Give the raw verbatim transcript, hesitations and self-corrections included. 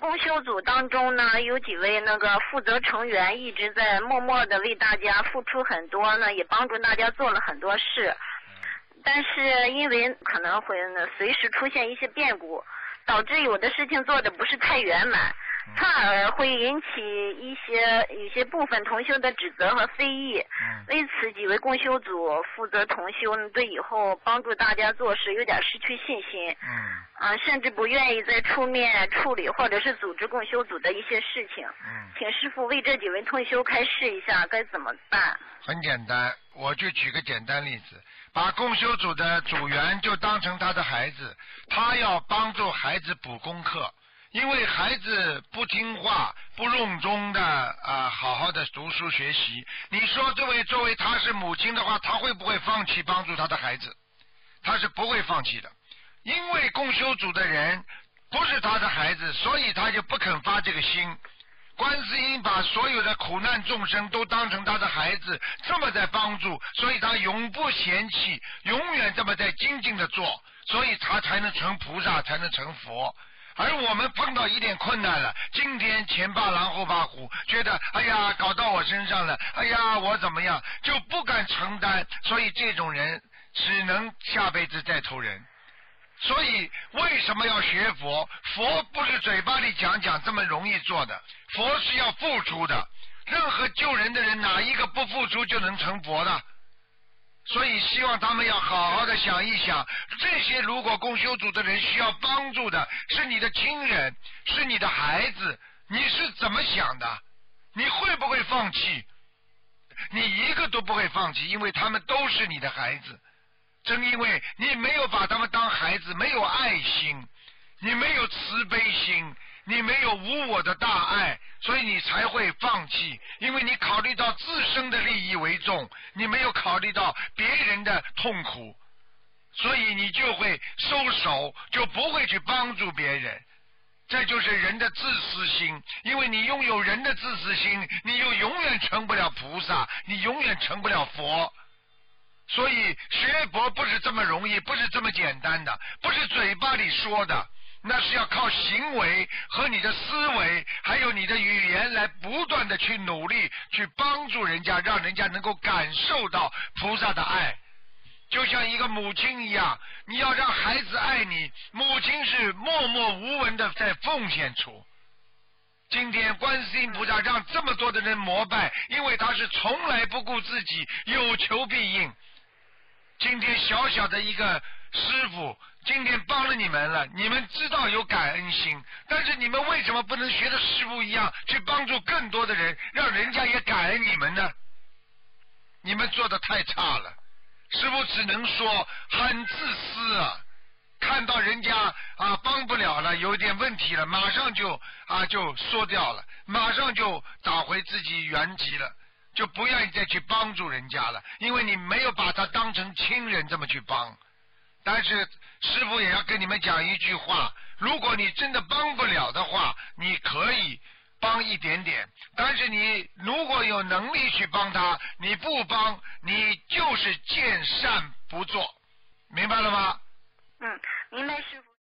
共修组当中呢，有几位那个负责成员一直在默默的为大家付出很多呢，也帮助大家做了很多事。但是因为可能会呢随时出现一些变故，导致有的事情做的不是太圆满，从而会引起一些一些部分同修的指责和非议。为此，几位共修组负责同修呢，对以后帮助大家做事有点失去信心。嗯。啊，甚至不愿意再出面处理或者是组织共修组的一些事情。嗯。请师父为这几位同修开示一下该怎么办。 很简单，我就举个简单例子，把共修组的组员就当成他的孩子，他要帮助孩子补功课。因为孩子不听话、不用功的啊、呃，好好的读书学习，你说作为作为他是母亲的话，他会不会放弃帮助他的孩子？他是不会放弃的，因为共修组的人不是他的孩子，所以他就不肯发这个心。观世音把所有的苦难众生都当成他的孩子，这么在帮助，所以他永不嫌弃，永远这么在精进的做，所以他才能成菩萨，才能成佛。而我们碰到一点困难了，今天前怕狼后怕虎，觉得哎呀搞到我身上了，哎呀我怎么样，就不敢承担，所以这种人只能下辈子再投人。所以为什么要学佛？佛不是嘴巴里讲讲这么容易做的，佛是要付出的。任何救人的人，哪一个不付出就能成佛的？所以希望他们要好好的想一想，这些如果共修组的人需要帮助的是你的亲人，是你的孩子，你是怎么想的？你会不会放弃？你一个都不会放弃，因为他们都是你的孩子。正因为你没有把他们当孩子，没有爱心，你没有慈悲心，你没有无我的大爱，所以你才会放弃。因为你考虑到自身的利益为重，你没有考虑到别人的痛苦，所以你就会收手，就不会去帮助别人。这就是人的自私心，因为你拥有人的自私心，你又永远成不了菩萨，你永远成不了佛。所以学佛不是这么容易，不是这么简单的，不是嘴巴里说的，那是要靠行为和你的思维还有你的语言来不断的去努力，去帮助人家，让人家能够感受到菩萨的爱。就像一个母亲一样，你要让孩子爱你，母亲是默默无闻的在奉献出。今天观世音菩萨让这么多的人膜拜，因为他是从来不顾自己，有求必应。今天小小的一个师父，今天帮了你们了，你们知道有感恩心，但是你们为什么不能学着师父一样去帮助更多的人，让人家也感恩你们呢？你们做得太差了，师父只能说很自私啊，看到人家啊帮不了了，有点问题了，马上就啊就缩掉了，马上就打回自己原籍了，就不愿意再去帮助人家了，因为你没有把他当成亲人这么去帮。但是师父也要跟你们讲一句话，如果你真的帮不了的话，你可以帮一点点，但是你如果有能力去帮他，你不帮，你就是见善不做，明白了吗？ 嗯，明白师父。